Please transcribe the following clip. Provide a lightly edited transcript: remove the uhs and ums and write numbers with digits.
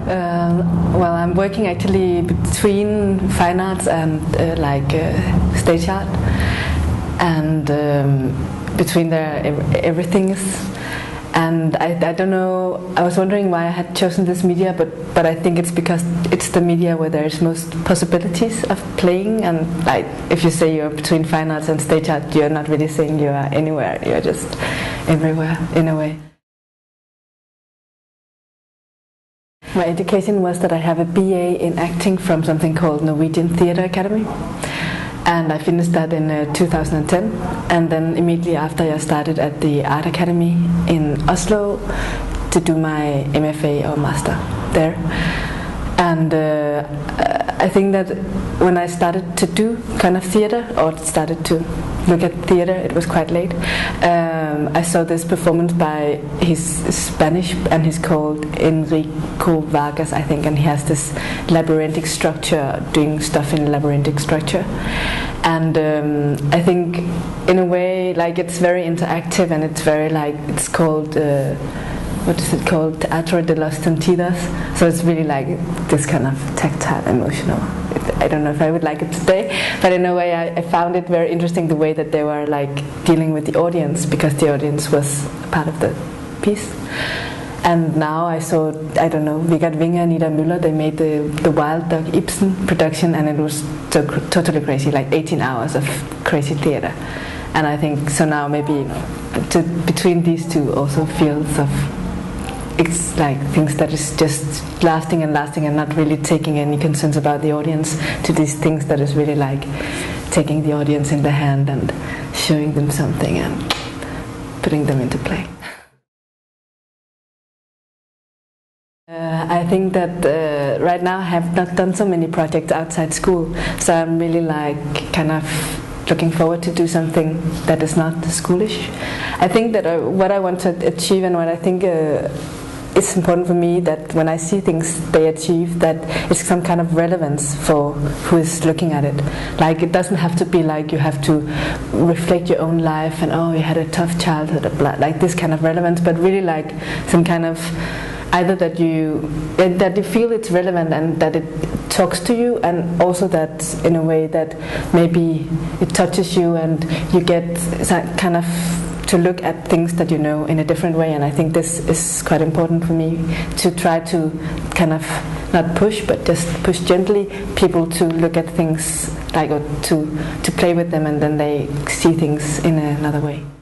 Well, I'm working actually between fine arts and stage art, and between there everything is. And I don't know, I was wondering why I had chosen this media, but I think it's because it's the media where there's most possibilities of playing, and like if you say you're between fine arts and stage art, you're not really saying you are anywhere, you're just everywhere in a way. My education was that I have a BA in acting from something called Norwegian Theatre Academy. And I finished that in 2010, and then immediately after I started at the Art Academy in Oslo to do my MFA or master there. And I think that when I started to do kind of theatre, or started to look at theatre, it was quite late. I saw this performance by his Spanish, and he's called Enrico Vargas, I think, and he has this labyrinthic structure, doing stuff in labyrinthic structure. And I think in a way, like, it's very interactive, and it's very like, it's called what is it called? Teatro de los Sentidos. So it's really like this kind of tactile, emotional. I don't know if I would like it today, but in a way I found it very interesting the way that they were like dealing with the audience, because the audience was part of the piece. And now I saw, I don't know, Vigard Winge and Ida Müller, they made the Wild Dog Ibsen production, and it was totally crazy, like 18 hours of crazy theatre. And I think, so now maybe between these two also fields of, it's like things that is just lasting and not really taking any concerns about the audience, to these things that is really like taking the audience in the hand and showing them something and putting them into play. I think that right now I have not done so many projects outside school, so I'm really like kind of looking forward to do something that is not schoolish. I think that what I want to achieve, and what I think it's important for me, that when I see things they achieve, that it's some kind of relevance for who is looking at it. Like, it doesn't have to be like you have to reflect your own life and, oh, you had a tough childhood, like this kind of relevance, but really like some kind of, either that you feel it's relevant and that it talks to you, and also that in a way that maybe it touches you and you get kind of to look at things that you know in a different way. And I think this is quite important for me, to try to kind of not push, but just push gently people to look at things, like, or to play with them, and then they see things in another way.